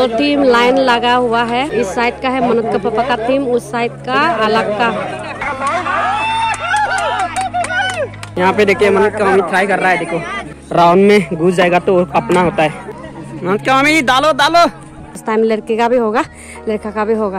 दो team line लगा हुआ है। इस साइड का है मनोज का पापा का टीम, उस साइड का अलग का। यहाँ पे देखिए मनोज का मम्मी ट्राई कर रहा है। देखो राउंड में घुस जाएगा तो अपना होता है। मनोज का मम्मी डालो डालो। इस टाइम लड़के का भी होगा, लड़का का भी होगा।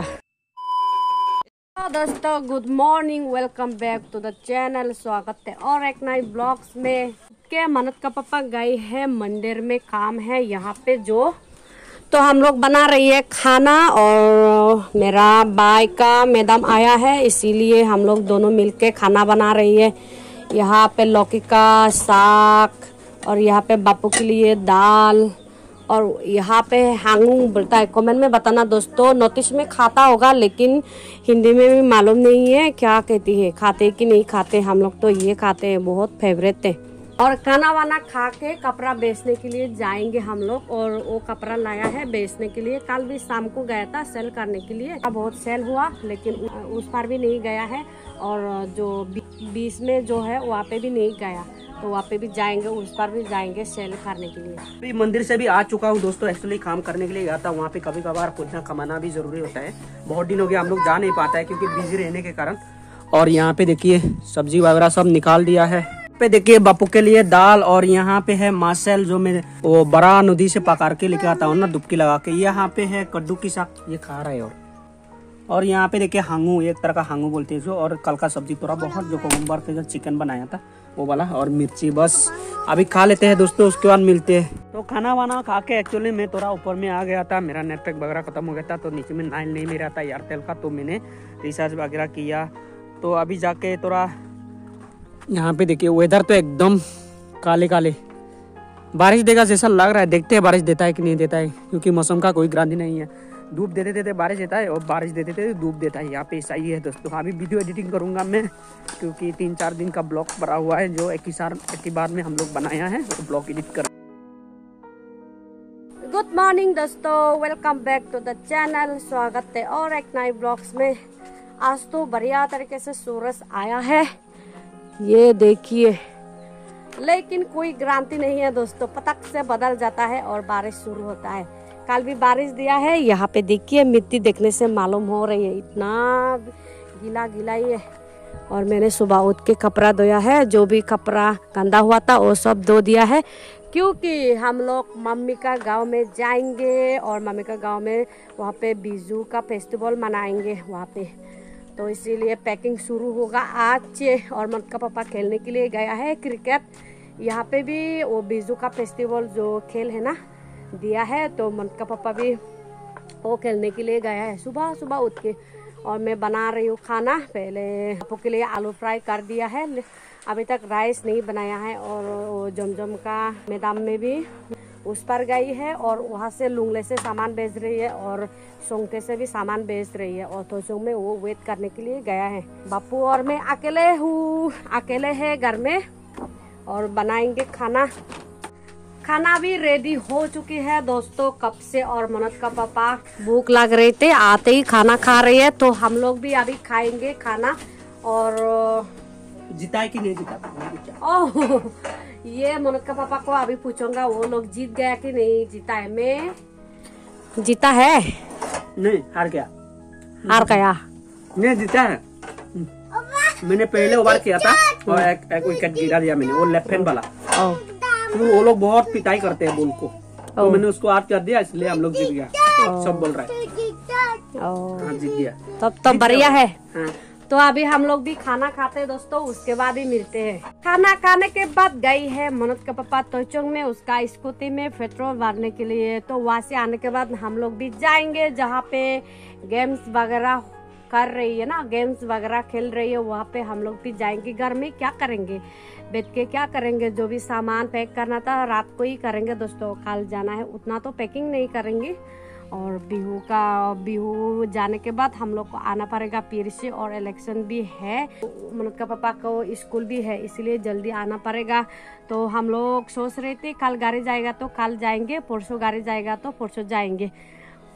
दोस्तों good morning, welcome back to the channel. स्वागत है और एक नए ब्लॉग्स में। क्या मनोज का पापा गए हैं मंदिर में, काम है यहाँ पे जो, तो हम लोग बना रही है खाना। और मेरा भाई का मैडम आया है, इसीलिए हम लोग दोनों मिलके खाना बना रही है। यहाँ पे लौकी का साग और यहाँ पे बापू के लिए दाल और यहाँ पे हांगू बोलता है। कमेंट में बताना दोस्तों, नोटिस में खाता होगा लेकिन हिंदी में भी मालूम नहीं है क्या कहती है, खाते कि नहीं खाते। हम लोग तो ये खाते हैं, बहुत फेवरेट है। और खाना वाना खा के कपड़ा बेचने के लिए जाएंगे हम लोग। और वो कपड़ा लाया है बेचने के लिए। कल भी शाम को गया था सेल करने के लिए, बहुत सेल हुआ लेकिन उस पर भी नहीं गया है। और जो बीच में जो है वहाँ पे भी नहीं गया, तो वहाँ पे भी जाएंगे, उस पर भी जाएंगे सेल करने के लिए। अभी मंदिर से भी आ चुका हूँ दोस्तों। एक्चुअली काम करने के लिए गया था वहाँ पे। कभी कभार कुछ ना कमाना भी जरूरी होता है। बहुत दिन हो गया हम लोग जा नहीं पाता है क्योंकि बिजी रहने के कारण। और यहाँ पे देखिए सब्जी वगैरह सब निकाल दिया है। पे देखिए बापू के लिए दाल। और यहाँ पे है मासेल जो मैं वो बड़ा नदी से पकड़ के लेके आता हूँ ना, डुबकी लगा के। यहाँ पे है कद्दू की साग, ये खा रहा है। और यहाँ पे देखिए हांगू, एक तरह का हांगू बोलते हैं जो। और कल का सब्जी थोड़ा बहुत जो कोलंबर के जो चिकन बनाया था वो वाला, और मिर्ची। बस अभी खा लेते हैं दोस्तों, उसके बाद मिलते हैं। तो खाना वाना खा के एक्चुअली मैं थोड़ा ऊपर में आ गया था, मेरा नेटवर्क वगैरह खत्म हो गया था, तो नीचे में नाइन नहीं मिल रहा था एयरटेल का, तो मैंने रिचार्ज वगैरह किया। तो अभी जाके थोड़ा यहाँ पे देखिए वेदर तो एकदम काले काले, बारिश देगा जैसा लग रहा है। देखते हैं बारिश देता है कि नहीं देता है, क्योंकि मौसम का कोई गारंटी नहीं है। धूप देते देते बारिश देता है और बारिश देते देते धूप देता है। यहाँ पे ऐसा ही है दोस्तों। अभी वीडियो एडिटिंग करूंगा मैं, क्योंकि 3-4 दिन का ब्लॉग भरा हुआ है जो एक ही बार में हम लोग बनाया है, तो ब्लॉग एडिट कर। गुड मॉर्निंग दोस्तों, welcome back to the channel. स्वागत है और एक नए ब्लॉग्स में। आज तो बढ़िया तरीके से सूरज आया है, ये देखिए। लेकिन कोई गारंटी नहीं है दोस्तों, पटक से बदल जाता है और बारिश शुरू होता है। कल भी बारिश दिया है। यहाँ पे देखिए मिट्टी देखने से मालूम हो रही है, इतना गीला गीला ही है। और मैंने सुबह उठ के कपड़ा धोया है, जो भी कपड़ा गंदा हुआ था वो सब धो दिया है, क्योंकि हम लोग मम्मी का गांव में जाएंगे। और मम्मी का गांव में वहाँ पे बिजू का फेस्टिवल मनाएंगे वहाँ पे, तो इसीलिए पैकिंग शुरू होगा आज। और मनोज का पापा खेलने के लिए गया है क्रिकेट। यहाँ पे भी वो बिजू का फेस्टिवल जो खेल है ना दिया है, तो मनोज का पापा भी वो खेलने के लिए गया है सुबह सुबह उठ के। और मैं बना रही हूँ खाना। पहले पापा के लिए आलू फ्राई कर दिया है, अभी तक राइस नहीं बनाया है। और वो जमजम का मैदान में भी उस पर गई है, और वहाँ से लुंगले से सामान बेच रही है और सोंगटे से भी सामान बेच रही है। और थोसों में वो वेट करने के लिए गया है। बापू और मैं अकेले हूँ, अकेले है घर में, और बनाएंगे खाना। खाना भी रेडी हो चुकी है दोस्तों कब से। और मनोज का पापा भूख लग रहे थे, आते ही खाना खा रही है, तो हम लोग भी अभी खाएंगे खाना। और जीता है कि नहीं जीता? ओह, ये मनोज का पापा को अभी पूछूंगा, वो लोग जीत गया कि नहीं जीता है। मैं जीता है नहीं, हार गया। हार गया नहीं, जीता है। मैंने पहले ओवर किया था और एक विकेट गिरा दिया मैंने, वो लेफ्ट हैंड वाला। तो वो लोग बहुत पिटाई करते हैं बॉल को, तो मैंने उसको आउट कर दिया, इसलिए हम लोग जीत गया। सब बोल रहा है जीत गया। तब तो बढ़िया है। हाँ। तो अभी हम लोग भी खाना खाते हैं दोस्तों, उसके बाद ही मिलते हैं। खाना खाने के बाद गई है मनोज का पापा तोचोंग में, उसका स्कूटी में पेट्रोल भरने के लिए। तो वहाँ से आने के बाद हम लोग भी जाएंगे जहाँ पे गेम्स वगैरह कर रही है ना, गेम्स वगैरह खेल रही है, वहाँ पे हम लोग भी जाएंगे। घर में क्या करेंगे, बैठ के क्या करेंगे, जो भी सामान पैक करना था रात को ही करेंगे दोस्तों। कल जाना है, उतना तो पैकिंग नहीं करेंगे। और बिहू जाने के बाद हम लोग को आना पड़ेगा फिर से। और इलेक्शन भी है, मनोज का पापा को स्कूल भी है, इसलिए जल्दी आना पड़ेगा। तो हम लोग सोच रहे थे कल गाड़ी जाएगा तो कल जाएंगे, परसों गाड़ी जाएगा तो परसों जाएंगे।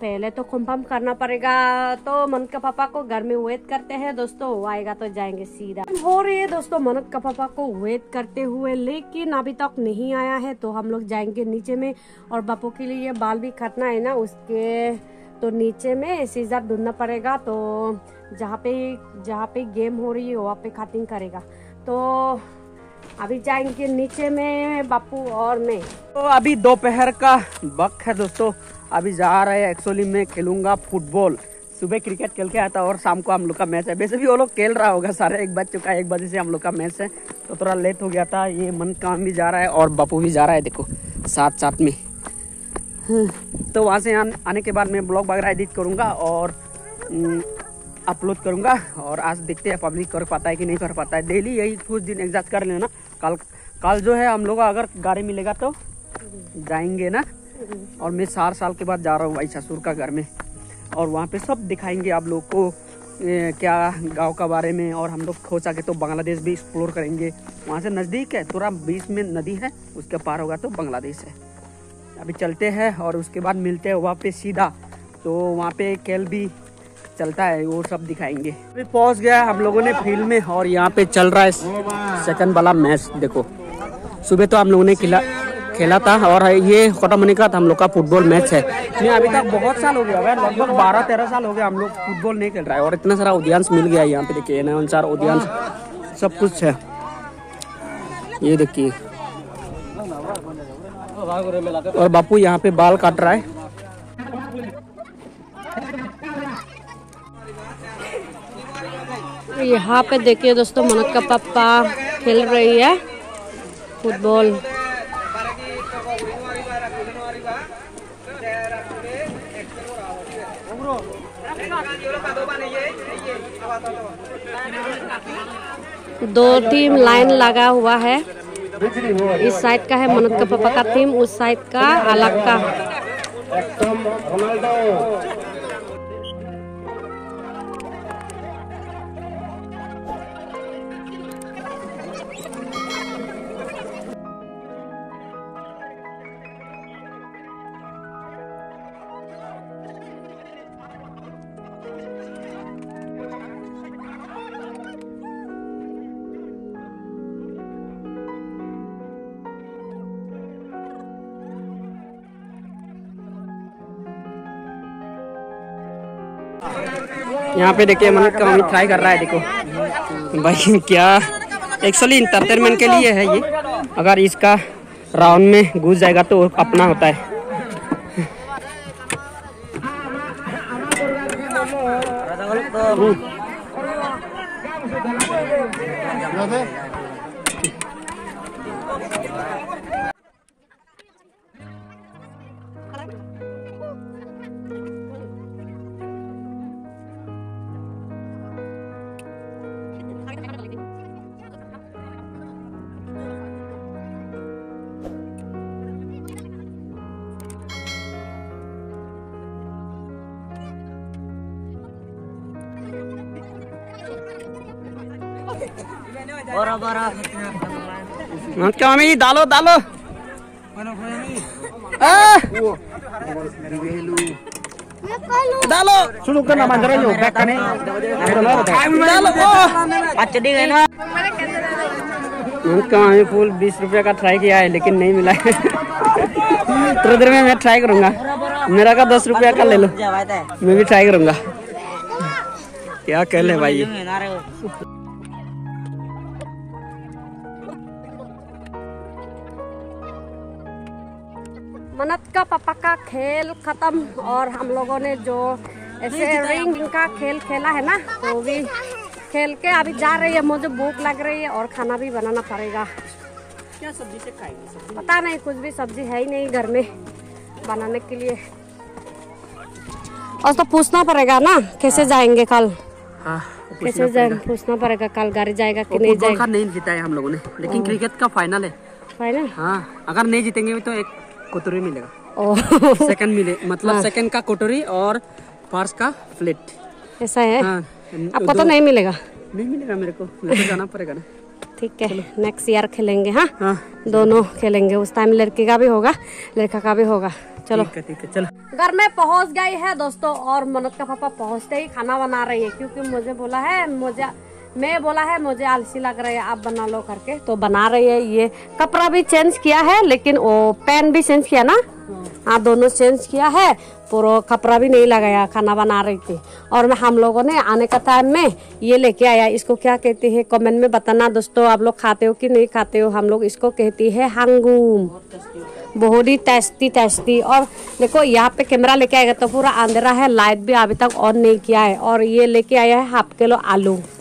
पहले तो कंफर्म करना पड़ेगा। तो मनत का पापा को घर में वेट करते हैं दोस्तों, वो आएगा तो जाएंगे सीधा। हो रही है दोस्तों मनत का पापा को वेट करते हुए, लेकिन अभी तक नहीं आया है। तो हम लोग जाएंगे नीचे में, और बापू के लिए बाल भी काटना है ना, उसके तो नीचे में सीजर ढूंढना पड़ेगा। तो जहाँ पे गेम हो रही है वहाँ पे कटिंग करेगा। तो अभी जाएंगे नीचे में बापू और मैं। तो अभी दोपहर का वक्त है दोस्तों, अभी जा रहे हैं। एक्चुअली मैं खेलूंगा फुटबॉल। सुबह क्रिकेट खेल के आया था और शाम को हम लोग का मैच है। वैसे भी वो लोग खेल रहा होगा सारे, 1 बज चुका है, 1 बजे से हम लोग का मैच है, तो थोड़ा लेट हो गया था। ये मन काम भी जा रहा है और बापू भी जा रहा है, देखो साथ में। तो वहाँ से आने के बाद मैं ब्लॉग वगैरह एडिट करूँगा और अपलोड करूँगा। और आज देखते हैं पब्लिक कर पाता है कि नहीं कर पाता है। डेली यही कुछ दिन एग्जैक्ट कर लेना। कल जो है हम लोग का अगर गाड़ी मिलेगा तो जाएंगे ना। और मैं 4 साल के बाद जा रहा हूँ भाई ससुर का घर में, और वहाँ पे सब दिखाएंगे आप लोग को क्या गांव का बारे में। और हम लोग हो सके तो बांग्लादेश भी एक्सप्लोर करेंगे। वहाँ से नज़दीक है, थोड़ा बीच में नदी है, उसके पार होगा तो बांग्लादेश है। अभी चलते हैं और उसके बाद मिलते हैं वहाँ पे सीधा। तो वहाँ पे खेल भी चलता है, वो सब दिखाएंगे। अभी पहुँच गया हम लोगों ने फील्ड में, और यहाँ पे चल रहा है सेकंड वाला मैच। देखो सुबह तो हम लोगों ने खेला था, और ये खत्म होने का हम लोग का फुटबॉल मैच है। नहीं अभी तक बहुत साल हो गया, लगभग 12-13 साल हो गया हम लोग फुटबॉल नहीं खेल रहा है। और इतना सारा ऑडियंस मिल गया यहाँ पे, देखिए ना अनुसार ऑडियंस सब कुछ है। ये देखिए, और बापू यहाँ पे बाल काट रहा है। यहाँ पे देखिए दोस्तों मनत का पापा खेल रही है फुटबॉल। दो टीम लाइन लगा हुआ है, इस साइड का है मनत का पापा का टीम, उस साइड का अलग का। यहाँ पे देखिए मनत का मम्मी ट्राई कर रहा है। देखो भाई क्या, एक्चुअली इंटरटेनमेंट के लिए है ये। अगर इसका राउंड में घुस जाएगा तो अपना होता है। क्या मम्मी डालो डालो डालो शुरू करना मंजर यो बैक करने डालो उनका हमें फूल 20 रुपये का ट्राई किया है लेकिन नहीं मिला है। थोड़ी देर में मैं ट्राई करूंगा, मेरा का 10 रुपया का ले लो, मैं भी ट्राई करूंगा। क्या कह ले भाई। मनत का पापा का खेल खत्म, और हम लोगों ने जो ऐसे रिंग का खेल खेला है ना, तो भी खेल के अभी जा रही है। मुझे भूख लग रही है और खाना भी बनाना पड़ेगा। क्या सब्जी से खाएंगे? पता नहीं, कुछ भी सब्जी है ही नहीं घर में बनाने के लिए। और तो पूछना पड़ेगा ना कैसे जाएंगे कल। कैसे जाएंगे पूछना पड़ेगा, कल गाड़ी जाएगा कि नहीं जाएगा। नहीं जीता है हम लोगों ने, लेकिन क्रिकेट का फाइनल है। फाइनल? हाँ, अगर नहीं जीतेंगे तो एक कटोरी मिलेगा। सेकंड मिले, मतलब सेकंड का कटोरी और फर्स्ट का प्लेट। ऐसा है? हाँ, आपको तो नहीं मिलेगा? नहीं मिलेगा मेरे को, मेरे को जाना पड़ेगा ना। ठीक है, नेक्स्ट ईयर खेलेंगे। हाँ, दोनों खेलेंगे। उस टाइम लड़की का भी होगा, लड़का का भी होगा। चलो ठीक है चलो। घर में पहुंच गई है दोस्तों, और मनोज का पापा पहुंचते ही खाना बना रही है, क्योंकि मैं बोला है मुझे आलसी लग रहा है, आप बना लो करके, तो बना रही है। ये कपड़ा भी चेंज किया है, लेकिन वो पैन भी चेंज किया ना, हाँ दोनों चेंज किया है, पूरा कपड़ा भी नहीं लगाया, खाना बना रही थी। और मैं हम लोगों ने आने का टाइम में ये लेके आया, इसको क्या कहते हैं कमेंट में बताना दोस्तों, आप लोग खाते हो कि नहीं खाते हो। हम लोग इसको कहती है हंगूम, बहुत ही टेस्टी। और देखो यहाँ पे कैमरा लेके आएगा तो पूरा अंधेरा है, लाइट भी अभी तक ऑन नहीं किया है। और ये लेके आया है हाफ किलो आलू।